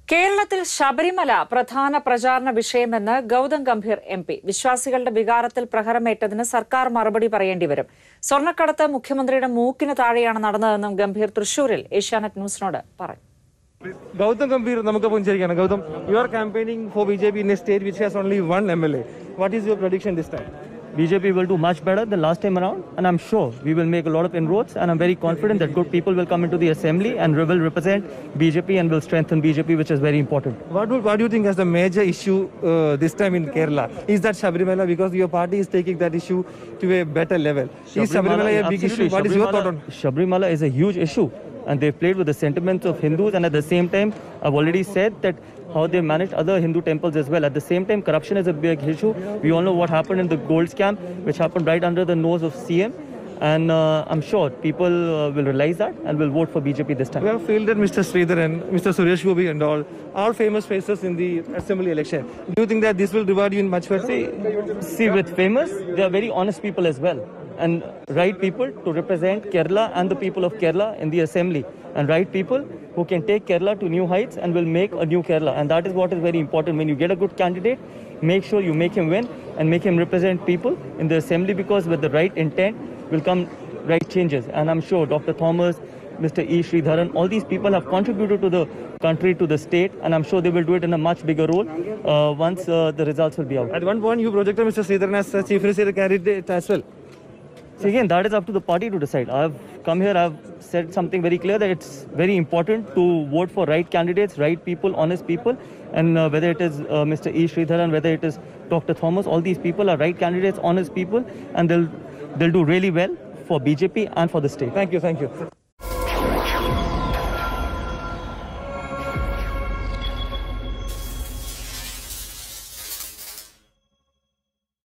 കേരളത്തിൽ ശബരിമല പ്രധാന പ്രചാരണ വിഷയമെന്ന് ഗൗതം ഗംഭീർ എംപി. വിശ്വാസികളുടെ വികാരത്തിൽ പ്രഹരമേറ്റതിന് സർക്കാർ മറുപടി പറയേണ്ടി വരും. സ്വർണ്ണക്കടത്ത് മുഖ്യമന്ത്രിയുടെ മൂക്കിന് താഴെയാണ് നടന്നതെന്നും ഗംഭീർ തൃശൂരിൽ ഏഷ്യാനെറ്റ് ന്യൂസിനോട് പറഞ്ഞു. Gautam Gambhir, Gautam, you are campaigning for BJP in a state which has only one MLA. What is your prediction this time? BJP will do much better than last time around, and I'm sure we will make a lot of inroads, and I'm very confident that good people will come into the assembly and will represent BJP and will strengthen BJP, which is very important. What do you think is the major issue this time in Kerala? Is that Sabarimala? Because your party is taking that issue to a better level. Is Sabarimala a big issue? What is your thought on it? Sabarimala is a huge issue, and they've played with the sentiments of Hindus, and at the same time, I've already said that how they managed other Hindu temples as well. At the same time, corruption is a big issue. We all know what happened in the gold scam, which happened right under the nose of CM. And I'm sure people will realize that and will vote for BJP this time. We have fielded Mr. Sridharan, Mr. Suresh Gopi and all famous faces in the assembly election. Do you think that this will reward you in much way? See, with famous, they are very honest people as well. And right people to represent Kerala and the people of Kerala in the assembly. And right people who can take Kerala to new heights and will make a new Kerala. And that is what is very important. When you get a good candidate, make sure you make him win and make him represent people in the assembly, because with the right intent will come right changes. And I'm sure Dr. Thomas, Mr. E. Sridharan, all these people have contributed to the country, to the state, and I'm sure they will do it in a much bigger role once the results will be out. At one point, you projected Mr. Sridharan as Chief Minister candidate as well. So again, that is up to the party to decide. I've come here, I've said something very clear, that it's very important to vote for right candidates, right people, honest people. And whether it is Mr. E. Sridharan, whether it is Dr. Thomas, all these people are right candidates, honest people, and they'll do really well for BJP and for the state. Thank you.